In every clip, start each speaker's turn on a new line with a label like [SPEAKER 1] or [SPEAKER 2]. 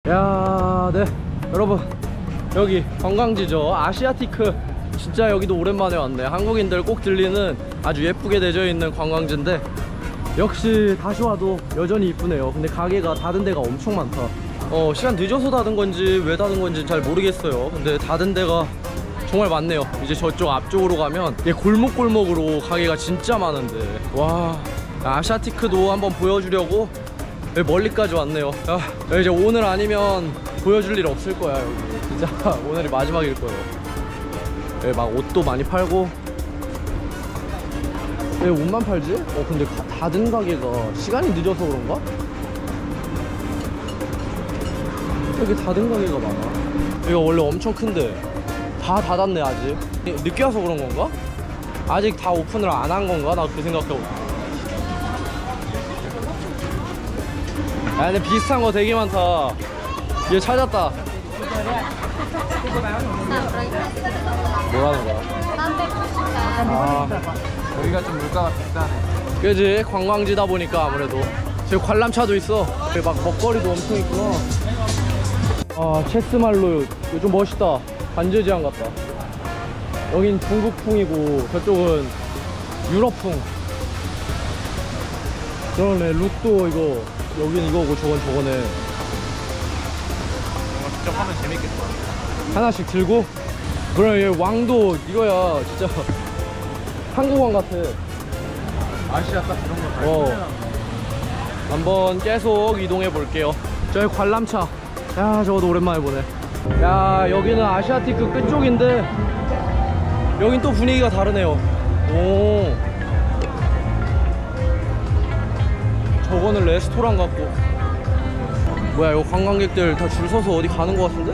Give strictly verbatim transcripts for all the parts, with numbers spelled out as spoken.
[SPEAKER 1] 야, 네 여러분, 여기 관광지죠. 아시아티크. 진짜 여기도 오랜만에 왔네. 한국인들 꼭 들리는 아주 예쁘게 되어 있는 관광지인데 역시 다시 와도 여전히 이쁘네요. 근데 가게가 닫은 데가 엄청 많다. 어 시간 늦어서 닫은 건지 왜 닫은 건지 잘 모르겠어요. 근데 닫은 데가 정말 많네요. 이제 저쪽 앞쪽으로 가면 이게 골목골목으로 가게가 진짜 많은데, 와, 아시아티크도 한번 보여주려고 멀리까지 왔네요. 야, 이제 오늘 아니면 보여줄 일 없을 거야. 여기 진짜 오늘이 마지막일 거예요. 여기 막 옷도 많이 팔고. 왜 옷만 팔지? 어 근데 가, 닫은 가게가 시간이 늦어서 그런가? 여기 닫은 가게가 많아. 여기가 원래 엄청 큰데 다 닫았네. 아직 늦게 와서 그런 건가? 아직 다 오픈을 안 한 건가? 나 그 생각하고. 아 근데 비슷한 거 되게 많다. 얘 찾았다. 뭐라는 거야? 아,
[SPEAKER 2] 여기가 좀 물가가 비싸네.
[SPEAKER 1] 그지? 관광지다 보니까 아무래도. 저기 관람차도 있어. 여기 막 먹거리도 엄청 있구나. 아, 체스말로. 이거 좀 멋있다. 반지의제왕 같다. 여긴 중국풍이고 저쪽은 유럽풍. 그러네. 룩도 이거 여긴 이거고 저건 저거네.
[SPEAKER 2] 뭔가 직접 하면 재밌겠다.
[SPEAKER 1] 하나씩 들고? 그럼 얘 왕도 이거야. 진짜 한국 왕 같아.
[SPEAKER 2] 아시아 딱 이런 거 잘.
[SPEAKER 1] 어. 한번 계속 이동해 볼게요. 저기 관람차. 야, 저것도 오랜만에 보네. 야, 여기는 아시아티크 끝쪽인데 여긴 또 분위기가 다르네요. 오, 저거는 레스토랑 같고. 뭐야, 이거 관광객들 다 줄 서서 어디 가는 것 같은데?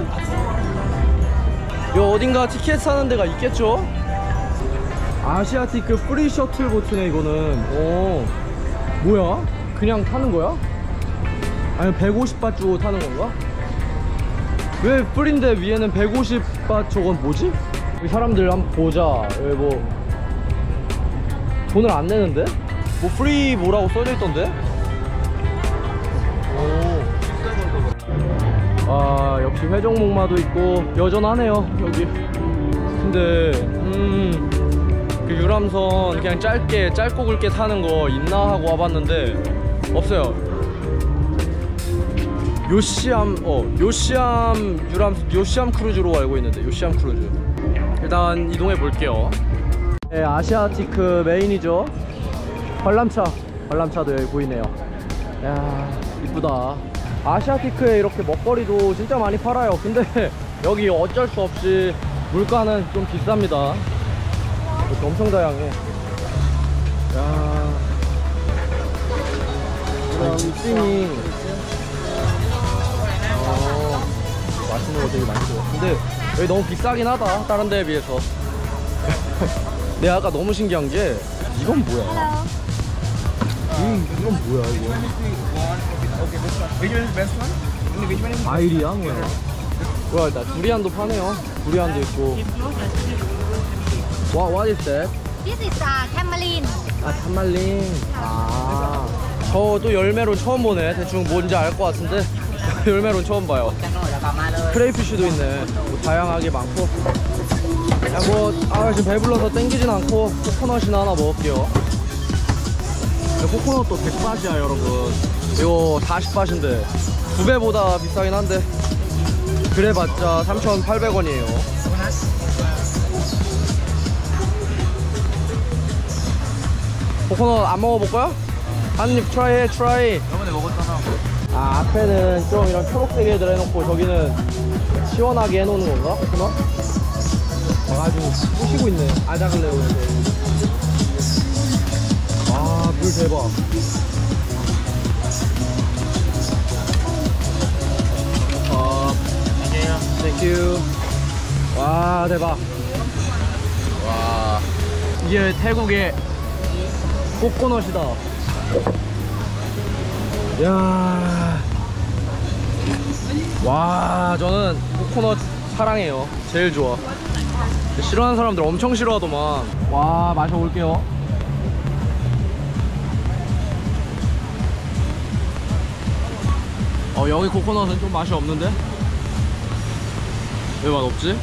[SPEAKER 1] 이거 어딘가 티켓 사는 데가 있겠죠? 아시아티크 프리 셔틀 보트네 이거는. 오, 뭐야? 그냥 타는 거야? 아니면 백오십 바 주고 타는 건가? 왜 프리인데 위에는 백오십 바? 저건 뭐지? 이 사람들 한번 보자. 왜 뭐 돈을 안 내는데? 뭐 프리 뭐라고 써져 있던데? 오. 아, 역시 회전목마도 있고 여전하네요 여기. 근데 음 그 유람선 그냥 짧게 짧고 굵게 타는 거 있나 하고 와봤는데 없어요. 요시암 어 요시암 유람 요시암 크루즈로 알고 있는데, 요시암 크루즈. 일단 이동해 볼게요. 네, 아시아티크 메인이죠. 관람차 관람차도 여기 보이네요. 야, 이쁘다. 아시아티크에 이렇게 먹거리도 진짜 많이 팔아요. 근데 여기 어쩔 수 없이 물가는 좀 비쌉니다. 이렇게 엄청 다양해. 야, 그럼 찜이 어, 맛있는 거 되게 많이 줘. 근데 여기 너무 비싸긴 하다, 다른 데에 비해서. 내가 아까 너무 신기한 게 이건 뭐야? 음, 이건 뭐야 이거? 아이리야 뭐야? 뭐야, 나 두리안도 파네요. 두리안도 있고. What, what is that?
[SPEAKER 3] This is uh, tamarind.
[SPEAKER 1] 아, 타말린. 아, 저도 열매로 처음 보네. 대충 뭔지 알 것 같은데 열매로 처음 봐요. 크레이피쉬도 있네. 뭐 다양하게 많고. 야, 뭐, 아, 지금 배불러서 땡기진 않고 코코넛이나 하나 먹을게요. 코코넛도 백 바트야 여러분. 이거 사십 바트인데 두 배보다 비싸긴 한데 그래봤자 삼천팔백 원이에요 코코넛 안 먹어볼 거야? 한입 트라이 해, 트라이.
[SPEAKER 2] 저번에 먹었잖아.
[SPEAKER 1] 아, 앞에는 좀 이런 초록색 애들 해놓고 저기는 시원하게 해놓는 건가? 코코넛? 와가지고 부시고 있네. 아작을레오. 와, 물 대박. 어, 땡큐. 와, 대박. 와, 이게 태국의 코코넛이다. 야, 와, 저는 코코넛 사랑해요. 제일 좋아. 싫어하는 사람들 엄청 싫어하더만. 와, 마셔볼게요. 어 여기 코코넛은 좀 맛이 없는데? 왜 맛 없지?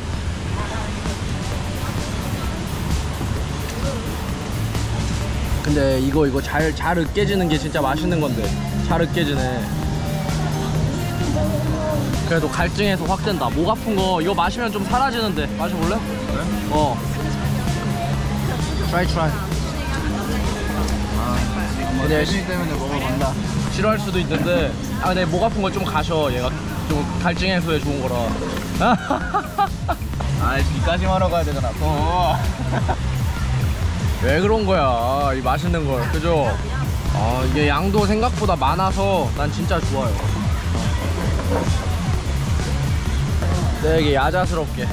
[SPEAKER 1] 근데 이거 이거 잘 잘 으깨지는 게 진짜 맛있는 건데 잘 으깨지네. 그래도 갈증에서 확 된다. 목 아픈 거 이거 마시면 좀 사라지는데 마셔볼래?
[SPEAKER 2] 그래?
[SPEAKER 1] 어. 트라이 트라이.
[SPEAKER 2] 아,
[SPEAKER 1] 근데
[SPEAKER 2] 대신 때문에 먹어본다.
[SPEAKER 1] 싫어할 수도 있는데 아 근데 목 아픈 거 좀 가셔. 얘가 좀 갈증 해소에 좋은 거라.
[SPEAKER 2] 아, 비까지 하러 가야 되잖아. 또.
[SPEAKER 1] 왜 그런 거야 이 맛있는 걸. 그죠? 아 이게 양도 생각보다 많아서 난 진짜 좋아요. 되게 야자스럽게.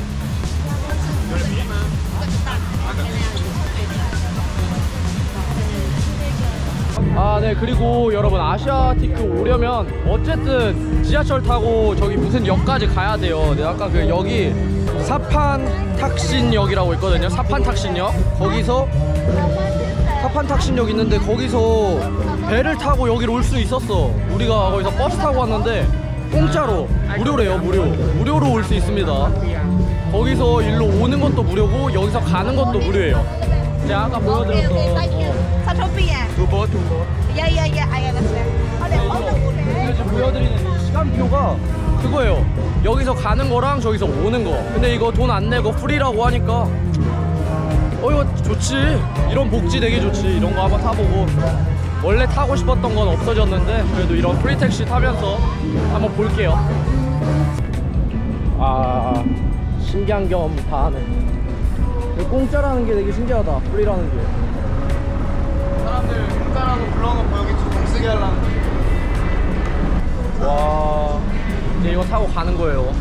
[SPEAKER 1] 아 네 그리고 여러분 아시아티크 오려면 어쨌든 지하철 타고 저기 무슨 역까지 가야 돼요. 네, 아까 그 여기 사판탁신역이라고 있거든요. 사판탁신역 거기서 사판탁신역 있는데 거기서 배를 타고 여기로 올 수 있었어. 우리가 거기서 버스 타고 왔는데 공짜로 무료래요. 무료 무료로 올 수 있습니다. 거기서 일로 오는 것도 무료고 여기서 가는 것도 무료예요. 제가 아까
[SPEAKER 3] Okay, okay, thank you.
[SPEAKER 1] 보여드렸어.
[SPEAKER 3] Satopia.
[SPEAKER 1] 두번 두번
[SPEAKER 3] Yeah, yeah, yeah. I understand. Oh, they all the food.
[SPEAKER 1] 지금 보여드리는 이 시간표가 그거예요. 여기서 가는 거랑 저기서 오는 거. 근데 이거 돈 안 내고 프리라고 하니까 어 이거 좋지. 이런 복지 되게 좋지. 이런 거 한번 타보고. 원래 타고 싶었던 건 없어졌는데 그래도 이런 프리 택시 타면서 한번 볼게요. 아 신기한 경험 다 하네. 공짜라는 게 되게 신기하다. 프리라는 게.
[SPEAKER 2] 사람들 공짜라고 불러놓고 여기 돈 쓰게 하려는.
[SPEAKER 1] 와 이제 이거 타고 가는 거예요.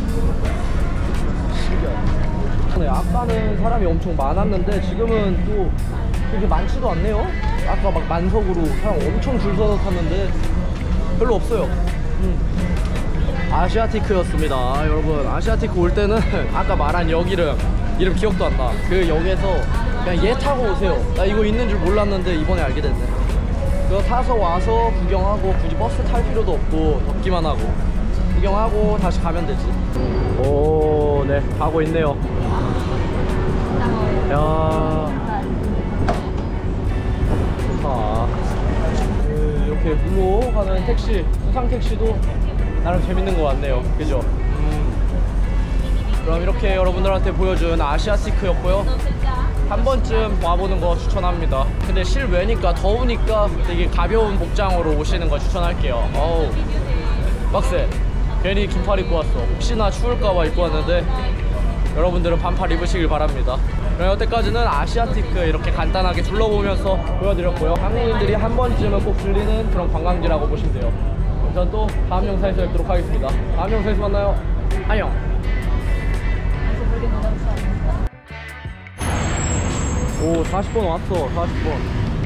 [SPEAKER 1] 신기하다. 네, 아까는 사람이 엄청 많았는데 지금은 또 그렇게 많지도 않네요. 아까 막 만석으로 사람 엄청 줄 서서 탔는데 별로 없어요. 음. 아시아티크였습니다. 여러분 아시아티크 올 때는 아까 말한 역 이름 이름 기억도 안 나. 그 역에서 그냥 얘 타고 오세요. 나 이거 있는 줄 몰랐는데 이번에 알게 됐네. 그거 타서 와서 구경하고 굳이 버스 탈 필요도 없고 덥기만 하고 구경하고 다시 가면 되지. 오, 네 가고 있네요. 야 좋다. 그, 이렇게 물로 가는 택시, 수상 택시도 나름 재밌는 것 같네요. 그죠? 음. 그럼 이렇게 여러분들한테 보여준 아시아티크였고요. 한 번쯤 와보는 거 추천합니다. 근데 실외니까 더우니까 되게 가벼운 복장으로 오시는 거 추천할게요. 어우 빡세. 괜히 긴팔 입고 왔어. 혹시나 추울까봐 입고 왔는데 여러분들은 반팔 입으시길 바랍니다. 그럼 여태까지는 아시아티크 이렇게 간단하게 둘러보면서 보여드렸고요. 한국인들이 한 번쯤은 꼭 들리는 그런 관광지라고 보시면 돼요. 그럼 전 또 다음 영상에서 뵙도록 하겠습니다. 다음 영상에서 만나요. 안녕. 오 사십 번 왔어. 사십 번.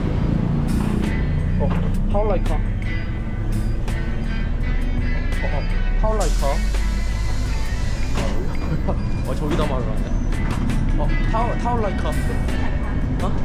[SPEAKER 1] 어 파울라이카. 어 파울라이카. 어 저기다 말을 하네. 어 타울 타울라이카.